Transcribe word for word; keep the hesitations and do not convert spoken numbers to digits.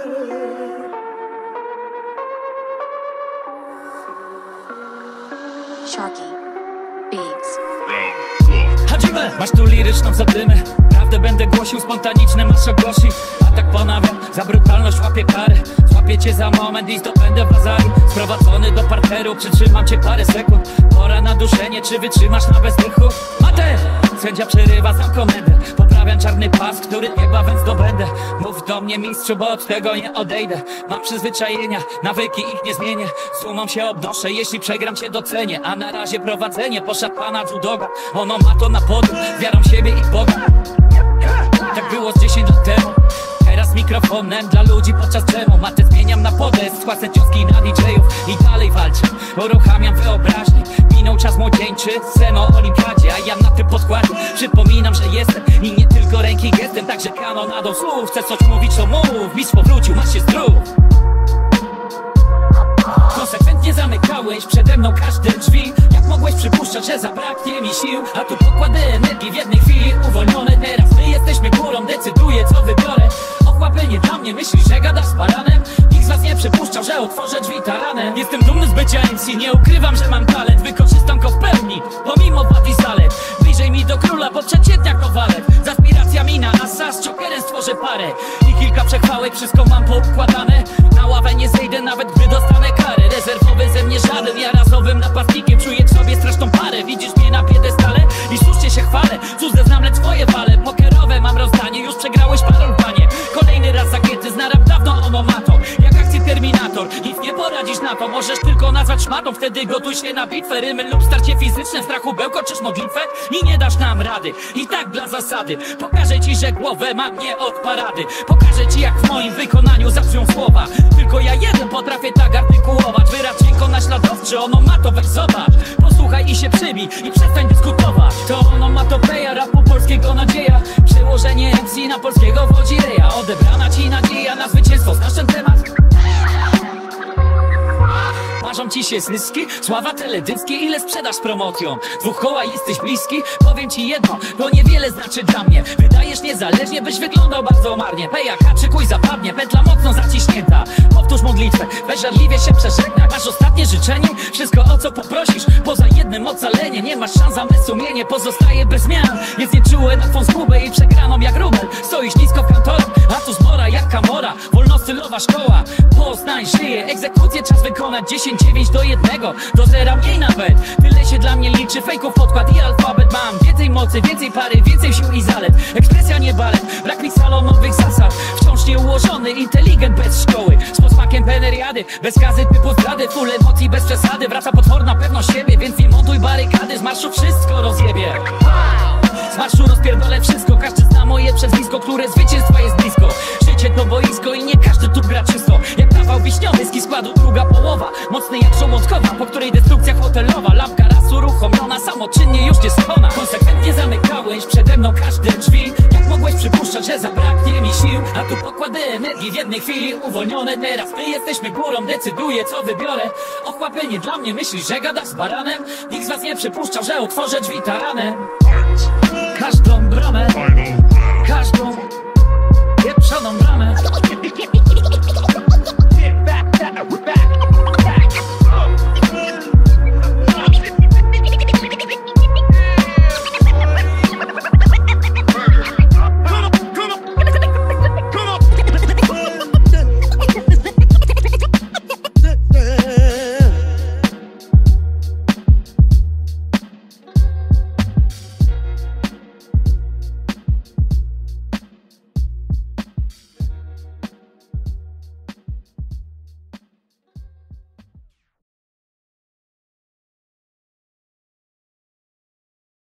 Sharky Beats. Hadzime, masz tu liryczną zadymę. Prawdę będę głosił, spontaniczne masz ogłosi. A tak ponawiam, za brutalność łapię karę. Złapię cię za moment i zdobędę bazaru. Sprowadzony do parteru, przytrzymam cię parę sekund. Pora na duszenie, czy wytrzymasz na bezdychu? Matę! Sędzia przerywa, znam komendę. Poprawiam czarny pas, który niebawem zdobędę. Mów do mnie mistrzu, bo od tego nie odejdę. Mam przyzwyczajenia, nawyki ich nie zmienię. Z dumą się obnoszę, jeśli przegram cię docenię. A na razie prowadzenie poszedł pana judoga. Ono ma to na podium, wiarą w siebie i w Boga. Tak było z dziesięć lat temu. Teraz mikrofonem dla ludzi podczas dżemu. Matę zmieniam na podest, płacę cioski na D J-ów. I dalej walczę, uruchamiam wyobraźnię. Minął czas młodzieńczy, sen o olimpiadzie. A ja na tym podkładzie przypominam, że jestem. I nie tylko ręki gestem, także kanonadą słów. Chcesz coś mówić, to mów, mistrz powrócił, masz się zdrów. Konsekwentnie zamykałeś przede mną każde drzwi. Jak mogłeś przypuszczać, że zabraknie mi sił? A tu pokłady energii w jednej chwili uwolnione. Teraz my jesteśmy górą, decyduję co wybiorę. Ochłapy nie dla mnie, myślisz, że gadasz z baranem? Nikt z was nie przypuszczał, że otworzę drzwi taranem. Jestem dumny z bycia M C, nie ukrywam, że mam talent. Wykorzystam go w pełni, pomimo wad i zalet. Bliżej mi do króla, bo przeciętnia kowalek. Z aspiracjami na asa, z Jokerem stworzę parę. I kilka przechwałek, wszystko mam poukładane. Na ławę nie zejdę, nawet gdy dostanę karę. Rezerwowy ze mnie żaden, ja razowym napastnikiem. Czuję w sobie straszną parę, widzisz mnie na piedestale i słusznie się chwalę. Cudze znam, lecz twoje wale. Pokerowe mam rozdanie, już przegrałeś parol, panie. Kolejny raz zagięty, znaram dawno ono ma to. Jak akcji Terminator, nic nie poradzisz na to. Możesz tylko nazwać szmatą, wtedy gotuj się na bitwę. Rymy lub starcie fizyczne, w strachu bełkoczysz modlitwę. I nie dasz nam rady, i tak dla zasady. Pokażę ci, że głowę mam nie od parady. Pokażę ci, jak w moim wykonaniu zabrzmią słowa. Tylko ja jeden potrafię tak artykułować. Wyraz dźwiękonaśladowczy, ono ma to, weź zobacz. Posłuchaj i się przybij, i przestań dyskutować. To onomatopeja, rapu polskiego nadzieja. Przełożenie M C na polskiego wodzireja. Odebrana ci nadzieja na zwycięstwo, znasz ten temat? Marzą ci się zyski, sława teledyski. Ile sprzedasz z promocją? Dwóch koła jesteś bliski? Powiem ci jedno, to niewiele znaczy dla mnie. Wydajesz niezależnie, byś wyglądał bardzo marnie. Pejaka, czykuj zapadnie, pętla mocno zaciśnięta. Powtórz modlitwę, weź żarliwie się przeżegnaj. Masz ostatnie życzenie? Wszystko o co poprosisz. Poza jednym ocalenie, nie masz szans, a me sumienie pozostaje bez zmian. Jest nieczułe na twą zgubę i przegraną jak rubel. Stoisz nisko w kantorze, a tu zmora jak kamora. Wolnostylowa szkoła, Poznań żyje. Egzekucję czas wykonać, dziesięć dziewięć do jednego, do zera mniej nawet. Tyle się dla mnie liczy, fejków podkład i alfabet. Mam więcej mocy, więcej pary, więcej sił i zalet. Ekspresja nie balet, brak mi salonowych zasad. Wciąż nieułożony, inteligent bez szkoły. Z posmakiem peneriady, bez kazy typu zdrady. Full emocji bez przesady, wraca potworna pewność siebie. Więc nie montuj barykady, z marszu wszystko rozjebie. Z marszu rozpierdolę wszystko, każdy zna moje przezwisko, które zwycięstwa jest blisko. Życie to boisko i nie każdy tu gra czysto. Jak kawał wiśniowy, składu druga połowa. Mocny jak żołądkowa, po której destrukcja hotelowa. Lampka raz uruchomiona, samoczynnie już nie skona. Konsekwentnie zamykałeś przede mną każde drzwi. Jak mogłeś przypuszczać, że zabraknie mi sił? A tu pokłady energii w jednej chwili uwolnione. Teraz my jesteśmy górą, decyduję co wybiorę. Ochłapy nie dla mnie, myślisz, że gadasz z baranem? Nikt z was nie przypuszczał, że otworzę drzwi taranem. Każdą bramę, każdą pieprzoną bramę.